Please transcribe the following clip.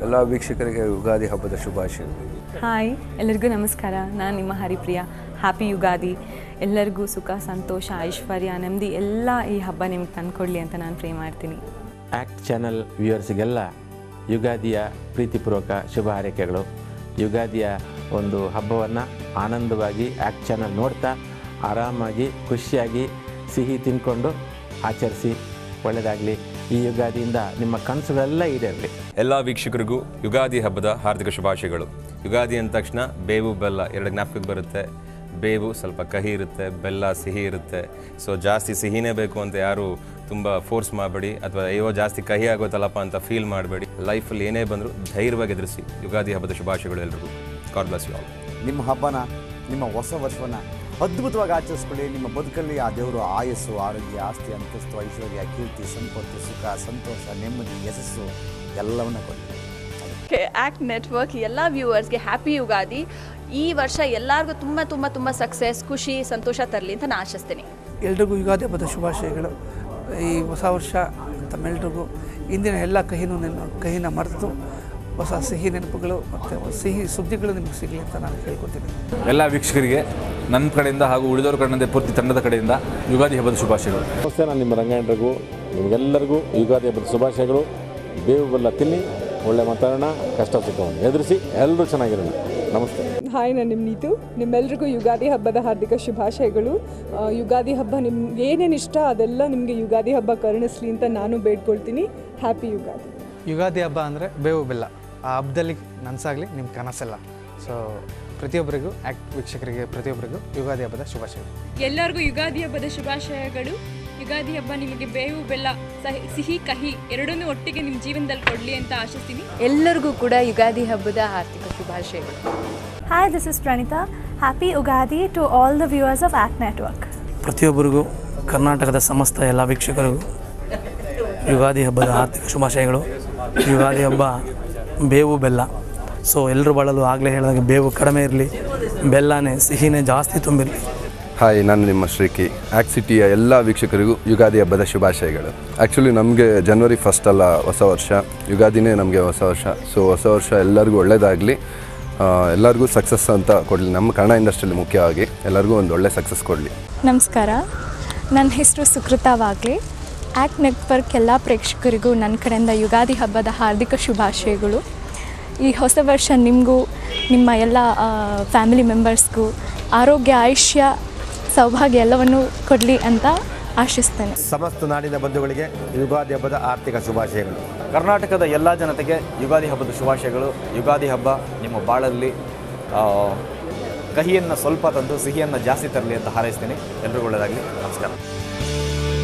ಎಲ್ಲ ವೀಕ್ಷಕರಿಗೆ ಯುಗಾದಿ ಹಬ್ಬದ ಶುಭಾಶಯಗಳು. ಹಾಯ್, ಎಲ್ಲರಿಗೂ ನಮಸ್ಕಾರ. ನಾನು ನಿಮ್ಮ ಹರಿಪ್ರಿಯ. ಹ್ಯಾಪಿ ಯುಗಾದಿ. ಎಲ್ಲರಿಗೂ ಸುಖ, ಸಂತೋಷ, ಐಶ್ವರ್ಯ, ನೆಮ್ಮದಿ ಎಲ್ಲ ಈ ಹಬ್ಬ ನಿಮ್ಗೆ ತಂದುಕೊಡ್ಲಿ ಅಂತ ನಾನು ಪ್ರೇ ಮಾಡ್ತೀನಿ. ಆ್ಯಕ್ಟ್ ಚಾನಲ್ ವ್ಯೂವರ್ಸಿಗೆಲ್ಲ ಯುಗಾದಿಯ ಪ್ರೀತಿಪೂರ್ವಕ ಶುಭ ಹಾರೈಕೆಗಳು. ಯುಗಾದಿಯ ಒಂದು ಹಬ್ಬವನ್ನು ಆನಂದವಾಗಿ ಆ್ಯಕ್ಟ್ ಚಾನಲ್ ನೋಡ್ತಾ ಆರಾಮಾಗಿ ಖುಷಿಯಾಗಿ ಸಿಹಿ ತಿಂದ್ಕೊಂಡು ಆಚರಿಸಿ. ಒಳ್ಳೆಯದಾಗಲಿ. ಈ ಯುಗಾದಿಯಿಂದ ನಿಮ್ಮ ಕನಸುಗಳೆಲ್ಲ ಈಡೇರಲಿ. ಎಲ್ಲ ವೀಕ್ಷಕರಿಗೂ ಯುಗಾದಿ ಹಬ್ಬದ ಹಾರ್ದಿಕ ಶುಭಾಶಯಗಳು. ಯುಗಾದಿ ಅಂದ ತಕ್ಷಣ ಬೇವು ಬೆಲ್ಲ ಎರಡು ಜ್ಞಾಪಕಕ್ಕೆ ಬರುತ್ತೆ. ಬೇವು ಸ್ವಲ್ಪ ಕಹಿ ಇರುತ್ತೆ, ಬೆಲ್ಲ ಸಿಹಿ ಇರುತ್ತೆ. ಸೊ ಜಾಸ್ತಿ ಸಿಹಿನೇ ಬೇಕು ಅಂತ ಯಾರು ತುಂಬ ಫೋರ್ಸ್ ಮಾಡಬೇಡಿ, ಅಥವಾ ಅಯ್ಯೋ ಜಾಸ್ತಿ ಕಹಿ ಆಗೋತಲ್ಲಪ್ಪ ಅಂತ ಫೀಲ್ ಮಾಡಬೇಡಿ. ಲೈಫಲ್ಲಿ ಏನೇ ಬಂದರೂ ಧೈರ್ಯವಾಗಿ ಎದುರಿಸಿ. ಯುಗಾದಿ ಹಬ್ಬದ ಶುಭಾಶಯಗಳು ಎಲ್ರಿಗೂ. God bless you all. ನಿಮ್ಮ ಹಬ್ಬನ, ನಿಮ್ಮ ಹೊಸ ವರ್ಷವನ್ನು ಅದ್ಭುತವಾಗಿ ಆಚರಿಸ್ಕೊಳ್ಳಿ. ನಿಮ್ಮ ಬದುಕಲ್ಲಿ ಆ ದೇವರು ಆಯಸ್ಸು, ಆರೋಗ್ಯ, ಆಸ್ತಿ, ಅಂತಸ್ತು, ಐಶ್ವರ್ಯ, ಕೀರ್ತಿ, ಸಂಪತ್ತು, ಸುಖ, ಸಂತೋಷ, ನೆಮ್ಮದಿ, ಯಶಸ್ಸು ಎಲ್ಲವನ್ನ ಕೊಡಿ. ಆ್ಯಕ್ಟ್ ನೆಟ್ವರ್ಕ್ ಎಲ್ಲ ವ್ಯೂವರ್ಸ್ಗೆ ಹ್ಯಾಪಿ ಯುಗಾದಿ. ಈ ವರ್ಷ ಎಲ್ಲರಿಗೂ ತುಂಬ ತುಂಬ ತುಂಬ ಸಕ್ಸಸ್, ಖುಷಿ, ಸಂತೋಷ ತರಲಿ ಅಂತ ನಾನು ಆಶಿಸ್ತೀನಿ. ಎಲ್ರಿಗೂ ಯುಗಾದಿ ಹಬ್ಬದ ಶುಭಾಶಯಗಳು. ಈ ಹೊಸ ವರ್ಷ ತಮ್ಮೆಲ್ರಿಗೂ ಇಂದಿನ ಎಲ್ಲ ಕಹಿನ ಮರೆತು ಹೊಸ ಸಿಹಿ ನೆನಪುಗಳು ಮತ್ತು ಸಿಹಿ ಸುದ್ದಿಗಳು ನಿಮಗೆ ಸಿಗಲಿ ಅಂತ ನಾನು ಕೇಳ್ಕೊತೀನಿ. ಎಲ್ಲ ವೀಕ್ಷಕರಿಗೆ ನನ್ನ ಕಡೆಯಿಂದ ಹಾಗೂ ಉಳಿದವರ ಕಡೆಯಿಂದ ಪೂರ್ತಿ ತಂಡದ ಕಡೆಯಿಂದ ಯುಗಾದಿ ಹಬ್ಬದ ಶುಭಾಶಯಗಳು. ನಮಸ್ತೆ, ನಾನು ನಿಮ್ಮ ರಂಗಾಯಣರಿಗೂ ನಿಮಗೆಲ್ಲರಿಗೂ ಯುಗಾದಿ ಹಬ್ಬದ ಶುಭಾಶಯಗಳು. ಬೇವು ಬೆಲ್ಲ ತಿನ್ನಿ, ಒಳ್ಳೆ ಮಾತಾಡೋಣ, ಕಷ್ಟ ಸುಖವನ್ನು ಎದುರಿಸಿ, ಎಲ್ಲರೂ ಚೆನ್ನಾಗಿರೋಣ. ನಮಸ್ತೆ. ಹಾಯ್, ನಾನು ನಿಮ್ಮ ನೀತು. ನಿಮ್ಮೆಲ್ರಿಗೂ ಯುಗಾದಿ ಹಬ್ಬದ ಹಾರ್ದಿಕ ಶುಭಾಶಯಗಳು. ಯುಗಾದಿ ಹಬ್ಬ ನಿಮ್ಗೆ ಏನೇನು ಇಷ್ಟ ಅದೆಲ್ಲ ನಿಮಗೆ ಯುಗಾದಿ ಹಬ್ಬ ಕರುಣಿಸ್ಲಿ ಅಂತ ನಾನು ಬೇಡ್ಕೊಳ್ತೀನಿ. ಹ್ಯಾಪಿ ಯುಗಾದಿ. ಯುಗಾದಿ ಹಬ್ಬ ಅಂದರೆ ಬೇವು ಬೆಲ್ಲ. ಆ ಹಬ್ಬದಲ್ಲಿ ನನಸಾಗಲಿ ನಿಮ್ಮ ಕನಸೆಲ್ಲ. ಸೊ ಪ್ರತಿಯೊಬ್ಬರಿಗೂ, ಆ್ಯಕ್ಟ್ ವೀಕ್ಷಕರಿಗೆ ಪ್ರತಿಯೊಬ್ಬರಿಗೂ ಯುಗಾದಿ ಹಬ್ಬದ ಶುಭಾಶಯಗಳು. ಎಲ್ಲರಿಗೂ ಯುಗಾದಿ ಹಬ್ಬದ ಶುಭಾಶಯಗಳು. ಯುಗಾದಿ ಹಬ್ಬ ನಿಮಗೆ ಬೇವು ಬೆಲ್ಲ, ಸಿಹಿ ಕಹಿ ಎರಡನ್ನೂ ಒಟ್ಟಿಗೆ ನಿಮ್ಮ ಜೀವನದಲ್ಲಿ ಕೊಡಲಿ ಅಂತ ಆಶಿಸ್ತೀನಿ. ಎಲ್ಲರಿಗೂ ಕೂಡ ಯುಗಾದಿ ಹಬ್ಬದ ಆರ್ಥಿಕ ಶುಭಾಶಯಗಳು. Hi, this is Pranita. Happy Ugadi to all the viewers of Act Network. ಪ್ರತಿಯೊಬ್ಬರಿಗೂ, ಕರ್ನಾಟಕದ ಸಮಸ್ತ ಎಲ್ಲ ವೀಕ್ಷಕರಿಗೂ ಯುಗಾದಿ ಹಬ್ಬದ ಆರ್ಥಿಕ ಶುಭಾಶಯಗಳು. ಯುಗಾದಿ ಹಬ್ಬ ಬೇವು ಬೆಲ್ಲ. ಸೊ ಎಲ್ಲರೂ ಬಾಳಲು ಆಗಲೇ ಹೇಳಿದಾಗ ಬೇವು ಕಡಿಮೆ ಇರಲಿ, ಬೆಲ್ಲನೇ ಸಿಹಿನೇ ಜಾಸ್ತಿ ತುಂಬಿರಲಿ. ಹಾಯ್, ನಾನು ನಿಮ್ಮ ಶ್ರೀಕಿ. ಆ್ಯಕ್ಟ್ ಸಿಟಿಯ ಎಲ್ಲ ವೀಕ್ಷಕರಿಗೂ ಯುಗಾದಿ ಹಬ್ಬದ ಶುಭಾಶಯಗಳು. ಆ್ಯಕ್ಚುಲಿ ನಮಗೆ ಜನವರಿ 1 ಅಲ್ಲ ಹೊಸ ವರ್ಷ, ಯುಗಾದಿನೇ ನಮಗೆ ಹೊಸ ವರ್ಷ. ಸೊ ಹೊಸ ವರ್ಷ ಎಲ್ಲರಿಗೂ ಒಳ್ಳೆಯದಾಗಲಿ, ಎಲ್ಲರಿಗೂ ಸಕ್ಸಸ್ ಅಂತ ಕೊಡಲಿ. ನಮ್ಮ ಕನ್ನಡ ಇಂಡಸ್ಟ್ರಿಯಲ್ಲಿ ಮುಖ್ಯವಾಗಿ ಎಲ್ಲರಿಗೂ ಒಂದು ಒಳ್ಳೆ ಸಕ್ಸಸ್ ಕೊಡಲಿ. ನಮಸ್ಕಾರ, ನನ್ನ ಹೆಸರು ಸುಕೃತಾ ವಾಗ್ಲೆ. ಆ್ಯಕ್ಟ್ ನೆಟ್ವರ್ಕ್ ಎಲ್ಲ ಪ್ರೇಕ್ಷಕರಿಗೂ ನನ್ನ ಕಡೆಯಿಂದ ಯುಗಾದಿ ಹಬ್ಬದ ಹಾರ್ದಿಕ ಶುಭಾಶಯಗಳು. ಈ ಹೊಸ ವರ್ಷ ನಿಮಗೂ, ನಿಮ್ಮ ಎಲ್ಲ ಫ್ಯಾಮಿಲಿ ಮೆಂಬರ್ಸ್ಗೂ ಆರೋಗ್ಯ, ಆಯುಷ್ಯ, ಸೌಭಾಗ್ಯ ಎಲ್ಲವನ್ನು ಕೊಡಲಿ ಅಂತ ಆಶಿಸ್ತೇನೆ. ಸಮಸ್ತ ನಾಡಿನ ಬಂಧುಗಳಿಗೆ ಯುಗಾದಿ ಹಬ್ಬದ ಆರ್ಥಿಕ ಶುಭಾಶಯಗಳು. ಕರ್ನಾಟಕದ ಎಲ್ಲ ಜನತೆಗೆ ಯುಗಾದಿ ಹಬ್ಬದ ಶುಭಾಶಯಗಳು. ಯುಗಾದಿ ಹಬ್ಬ ನಿಮ್ಮ ಬಾಳಲ್ಲಿ ಕಹಿಯನ್ನು ಸ್ವಲ್ಪ ತಂದು ಸಿಹಿಯನ್ನು ಜಾಸ್ತಿ ತರಲಿ ಅಂತ ಹಾರೈಸ್ತೀನಿ. ಎಲ್ರಿಗೂ ಒಳ್ಳೆಯದಾಗಲಿ. ನಮಸ್ಕಾರ.